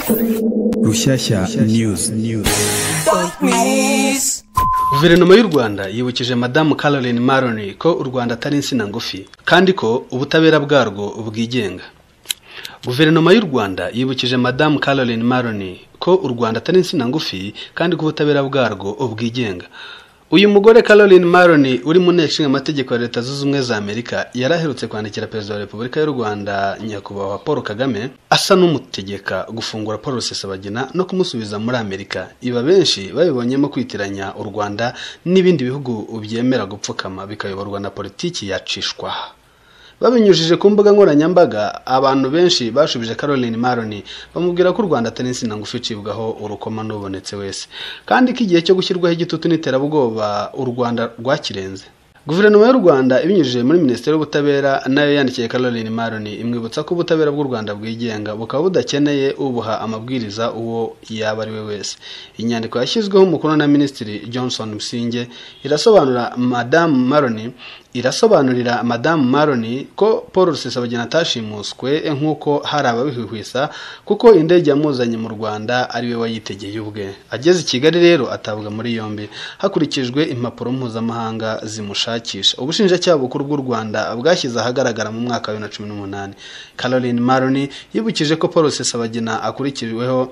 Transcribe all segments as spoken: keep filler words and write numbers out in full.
Rushyashya News. Guverinoma y'u Rwanda yibukije Madamu Carolyn Maloney ko u Rwanda atari insina ngufi kandi ko ubutabera bwarwo bwigenga. Guverinoma y'u Rwanda yibukije Madamu Carolyn Maloney ko u Rwanda atari insina ngufi kandi ko ubutabera bwarwo bwigenga. Uyu mugore Carolyn Maloney uri mu nteko ishinga amategeko ya Leta Zunze Ubumwe za Amerika yaraherutse kwandikira Perezida wa Repubulika y'u Rwanda Nyakubahwa Paul Kagame asa n'umutegeka gufungura Paul Rusesabagina no kumusubiza muri Amerika. Iba benshi babibonyemo kwitiranya u Rwanda n'ibindi bihugu byemera gupfukama bikayoborwa na politiki yacishwa. Babinyujije ku mbuga nkoranyambaga, abantu benshi bashubije Carolyn Maloney bamubwira ko u Rwanda atari insina ngufi icibwaho urukoma n'ubonetse wese, kandi ko igihe cyo gushyirwaho igitutu n'iterabwoba u Rwanda rwakirenze. Guverinoma y'u Rwanda ibinyujije muri Minisiteri y'Ubutabera nayo yandikiye Carolyn Maloney imwibutsa ko ubutabera bw'u Rwanda bwigenga bukaba budakeneye ubuha amabwiriza uwo yaba ari we wese. Inyandiko yashyizweho umukono na Minisitiri Johnson Musinge irasobanura Madamu Maloney irasobanurira Madamu Maloney ko Paul Rusesabagina atashimuswe nk'uko hari ababihwihwisa kuko indege yamuzanye mu Rwanda ari we wayitegeye ubwe. Ageze i Kigali rero atabwa muri yombi hakurikijwe impapuro mpuzamahanga zimushakisha. Ubushinjacyaha bukuru bw'u Rwanda bwashyize ahagaragara mu mwaka wa bibiri na cumi n'umunani. Carolyn Maloney yibukije ko Paul Rusesabagina akurikirweho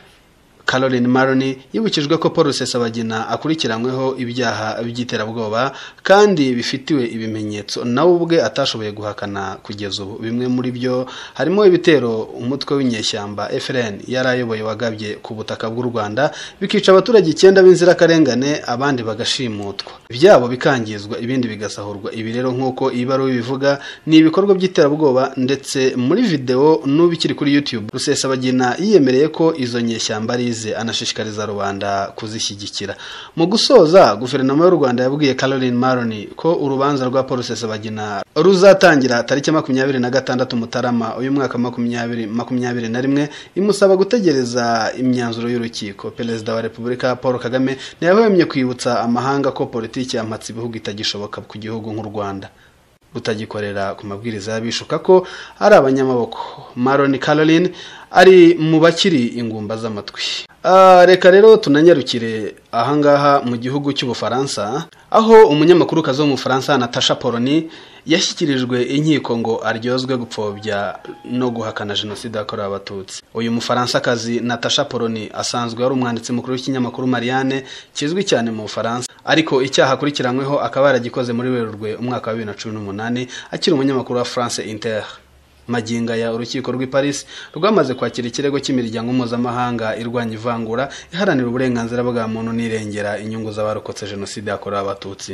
Carolyn Maloney yibukijwe ko Paul Rusesabagina akurikiranyweho ibyaha by'iterabwoba kandi bifitiwe ibimenyetso nawe ubwe atashoboye guhakana kugeza ubu. Bimwe muri byo harimo ibitero umutwe w'inyeshyamba F L N yarayoboye wagabye ku butaka bw'u Rwanda bikica abaturage icyenda b'inzira karengane, abandi bagashimutwa, ibyabo bikangizwa, ibindi bigasahurwa. Ibi rero nk'uko ibaruwa bivuga ni ibikorwa by'iterabwoba, ndetse muri video n'ubikiri kuri YouTube Rusesabagina yiyemereye ko izo nyeshyamba ari anashishikariza rubanda kuzishyigikira. Mu gusoza, Guverinoma y'u Rwanda yabwiye Carolyn Maloney ko urubanza rwa Paul Rusesabagina ruzatangira tariki makumyabiri na gatandatu Mutarama uyu mwaka makumyabiri makumyabiri na rimwe, imusaba gutegereza imyanzuro y'urukiko. Perezida wa Repubulika Paul Kagame ntiyahwemye kwibutsa amahanga ko politiki y'amatsi ibihugu itagishoboka ku gihugu nk'u Rwanda rutagikorera ku mabwiriza y'abishuka ko ari abanyamaboko. Maloney Carolyn ari mu bakiri ingumba z'amatwi. Uh, reka rero tunanyarukire ahangaha mu gihugu cy'Ubufaransa, aho Umunyamakurukazi wo mu Bufaransa Natacha Polony yashyikirijwe inkiko ngo aryozwe gupfobya no guhakana Jenoside yakorewe Abatutsi. Uyu Mufaransakazi Natacha Polony asanzwe ari umwanditsi mukuru w'ikinyamakuru Marianne kizwi cyane mu Bufaransa, ariko icyaha akurikiranyweho akaba yaragikoze muri Werurwe umwaka wa bibiri na cumi n'umunani akiri umunyamakuru wa France Inter. Maginga ya urukiko rw'i Paris rwamaze kwakira ikirego cy'imiryango mpuzamahanga irwanya ivangura iharanira uburenganzira bwa muntu n'irengera inyungu z'abarokotse Jenoside yakorewe Abatutsi.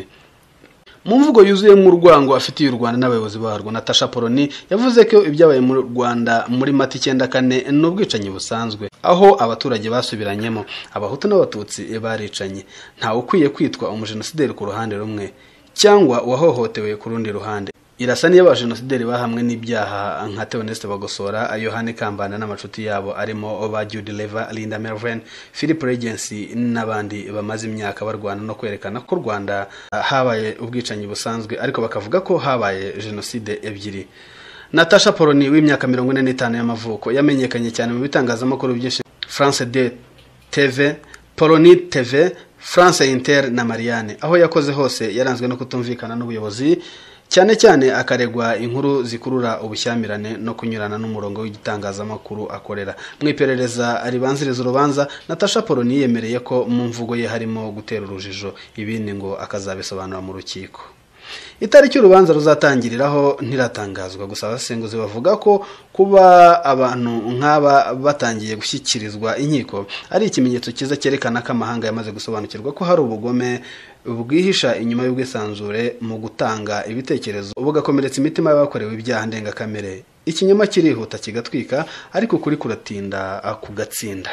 Mu mvugo yuzuye mu rwango afitiye u Rwanda n'abayobozi barwo, Natacha Polony yavuze ko ibyabaye mu Rwanda muri Mata icyenda kane n'ubwicanyi busanzwe, aho abaturage basubiranyemo, Abahutu n'Abatutsi baricanye. Ntawe ukwiye kwitwa umujenosideri ku ruhande rumwe cyangwa uwahohotewe ku rundi ruhande. Irasa niyo abajenosideri bahamwe n'ibyaha nka Theoneste Bagosora, Yohane Kambanda n'amacuti yabo arimo ba Jude Leva, Linda Melvin, Philip Regency n'abandi bamaze imyaka barwana no kwerekana ko Rwanda habaye ubwicanyi busanzwe ariko bakavuga ko habaye Jenoside ebyiri. Natacha Polony w'imyaka mirongo ine n'itanu y'amavuko yamenyekanye cyane mu bitangazamakuru byinshi: France deux T V, Polony T V, France Inter na Marianne. Aho yakoze hose yaranzwe no kutumvikana n'ubuyobozi, cyane cyane akaregwa inkuru zikurura ubushyamirane no kunyurana n'umurongo w'igitangazamakuru akorera. Mu iperereza ribanziriza urubanza, Natacha Polony yemereye ko mu mvugo ye harimo gutera urujijo, ibindi ngo akazabisobanura mu rukiko. Itariki y'urubanza ruzatangiriraho ntiratangazwa, gusa abasenguzi bavuga ko kuba abantu nk'aba batangiye gushyikirizwa inkiko ari ikimenyetso cyiza cyerekana ko amahanga yamaze gusobanukirwa ko hari ubugome bwihisha inyuma y'ubwisanzure mu gutanga ibitekerezo bugakomeretsa imitima y'abakorewe ibyaha ndengakamere. Ikinyoma kirihuta kigatwika, ariko kuri kuratinda kugatsinda.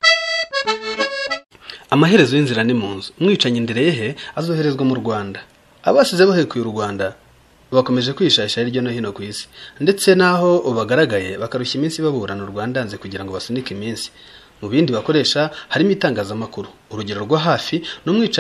Amaherezo y'inzira ni mu nzu. Umwicanyi Ndereyehe azoherezwa mu Rwanda. Abasize bahekuye u Rwanda bakomeje kwishasha hirya no hino ku isi, ndetse naho bagaragaye bakarushya iminsi baburana u Rwanda nze kugira ngo basunike iminsi. Mu bindi bakoresha harimo itangazamakuru. Urugero rwa hafi n'umwicanyi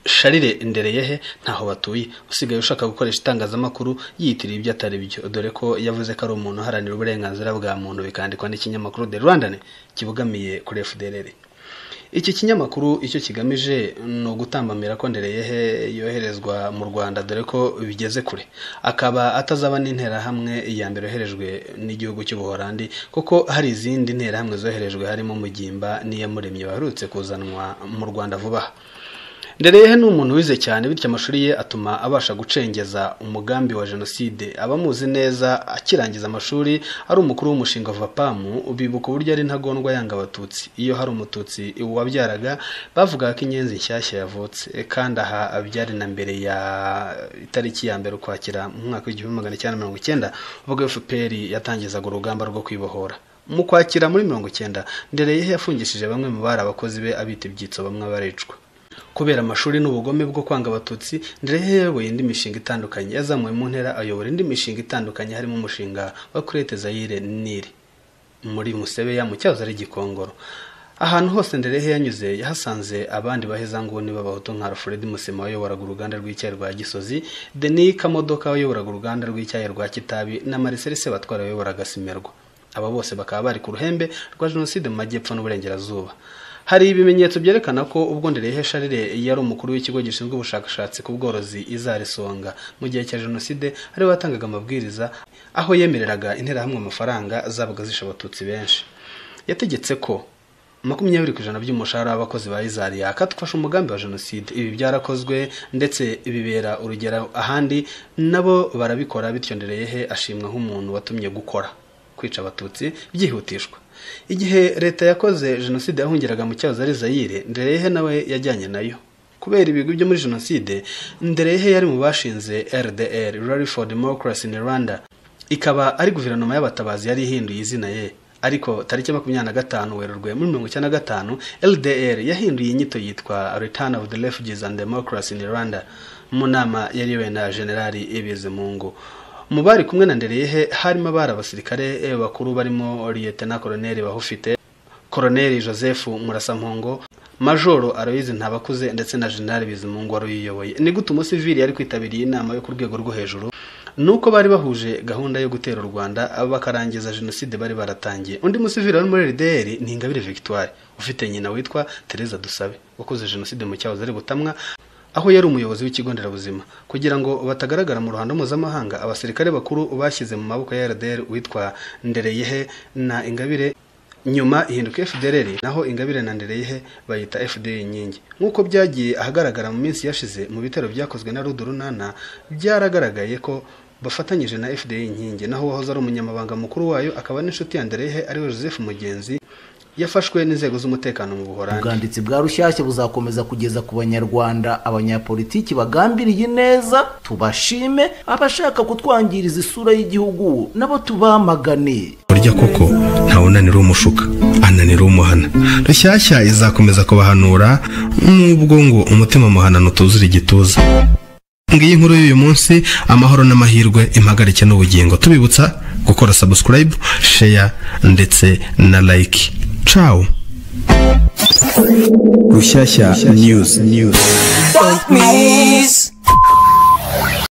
Sharire Ndereyehe ntaho batuye usigaye ushaka gukoresha itangazamakuru yitiriye ibyo atari byo dore ko yavuze ko ari umuntu uharanira uburenganzira bwa muntu bikandikwa n'ikinyamakuru Rwanda kibugamiye kuri F D L R. Iki kinyamakuru icyo kigamije no gutambamira ko Ndereyehe yoherezwa mu Rwanda dore ko bigeze kure akaba atazaba n'intera hamwe ya mbere yoherejwe n'igihugu cy'Ubuholandi kuko hari izindi ntera hamwe zoherejwe harimo Mugimba n'iyamuremye baherutse kuzanwa mu Rwanda vuba. Ndereyehe ni umuntu wize cyane bityo amashuri ye atuma abasha gucengeza umugambi wa Jenoside abamuzi neza akirangiza amashuri ari umukuru w'umushinga V A P A M bibuka uburyo ari ntagondwa yanga Abatutsi iyo hari umututsi wabyaraga bavugaga ko inyenzi nshyashya yavutse kandi aha byari na mbere ya itariki ya mbere ukwakira mu mwaka w'igihumbi magana cyenda mirongo icyenda ubwo F P R yatangizaga urugamba rwo kwibohora. Mu kwakira muri mirongo icyenda Ndereyehe yafungishije bamwe mu bari abakozi be abita ibyitso bamwe baricwa. Kubera amashuri n'ubugome bwo kwanga Abatutsi Ndereyehe yayoboye indi mishinga itandukanye yazamuye mu ntera ayobora indi mishinga itandukanye harimo umushinga wa kurete Zaire Nili muri Musebeya mu cyazo ari Gikongoro. Ahantu hose Ndereyehe yanyuze yahasanze abandi baheza nguni b'abahutu nka Alfred Musema wayoboraga uruganda rw'icyayi rwa Gisozi, Denis Kamodoka wayoboraga uruganda rw'icyayi rwa Kitabi na Marcel Sebatwara wayoboraga Simerwa. Aba bose bakaba bari ku ruhembe rwa Jenoside mu majyepfo n'uburengerazuba. Hari ibimenyetso byerekana ko ubwo Ndereyehe Sharire yari umukuru w'ikigo gishinzwe ubushakashatsi ku bworozi izarisonga mu gihe cya Jenoside ari watangaga amabwiriza aho yemereraga intera hamwe amafaranga zabaga zisha Abatutsi benshi. Yategetse ko makumyabiri ku ijana by'umushahara w'abakozi ba Izari yakatwasha umugambi wa Jenoside. Ibi byarakozwe ndetse bibera urugero ahandi nabo barabikora bityo Ndereyehe ashimwa nk'umuntu watumye gukora kwica Abatutsi byihutishwa. Igihe leta yakoze Jenoside yahungiraga mu cyazo ari Zaire Ndereyehe nawe yajyanye nayo. Kubera ibigwi byo muri Jenoside Ndereyehe yari mu bashinze R D R Rally for Democracy in Rwanda ikaba ari guverinoma y'abatabazi yari ihinduye izina ye. Ariko tariki makumyabiri na gatanu Werurwe muri mirongo icyenda na gatanu L D R yahinduye inyito yitwa Return of the Refugees and Democracy in Rwanda mu nama yariwe na General Ibizimungu. Mu bari kumwe na Ndereyehe harimo abari abasirikare bakuru barimo Lieutenant Colonel Bahufite, Colonel Joseph Murasampongo, Majoro Aloyize Ntabakuze ndetse na General Bizimungu wari uyiyoboye. Ni gute umusivili yari kwitabiriye inama yo ku rwego rwo hejuru nuko bari bahuje gahunda yo gutera u Rwanda bakarangiza Jenoside bari baratangiye. Undi musivili wari muri R D R ni Ingabire Victoire ufite nyina witwa Teresa Dusabe wakoze Jenoside mu cyahoze ari Butamwa aho yari umuyobozi w'ikigo nderabuzima. Kugira ngo batagaragara mu ruhando mpuzamahanga abasirikare bakuru bashyize mu maboko ya R D R witwa Ndereyehe na Ingabire nyuma ihinduka F D L R naho Ingabire na Ndereyehe bayita F D Inkingi. Nkuko byagiye ahagaragara mu minsi yashize mu bitero byakozwe na Rudurunana byaragaragaye ko bafatanyije na F D Inkingi naho wahoze ari umunyamabanga mukuru wayo akaba n'inshuti ya Ndereyehe ari we Joseph Mugenzi yafashwe n'inzego z'umutekano mu Buholandi. Ubwanditsi bwa Rushyashya buzakomeza kugeza ku Banyarwanda abanyapolitiki bagambiriye neza tubashime abashaka kutwangiriza isura y'igihugu nabo tubamagane. Burya koko ntawunanira umushuka ananira umuhana. Rushyashya izakomeza kubahanura n'ubwo ngo umutima muhanano tuzura igituza. Ngiyi inkuru y'uyu munsi amahoro n'amahirwe impagarike n'ubugingo tubibutsa gukora subscribe, share ndetse na like. Ciao. Rushyashya News News. Don't miss.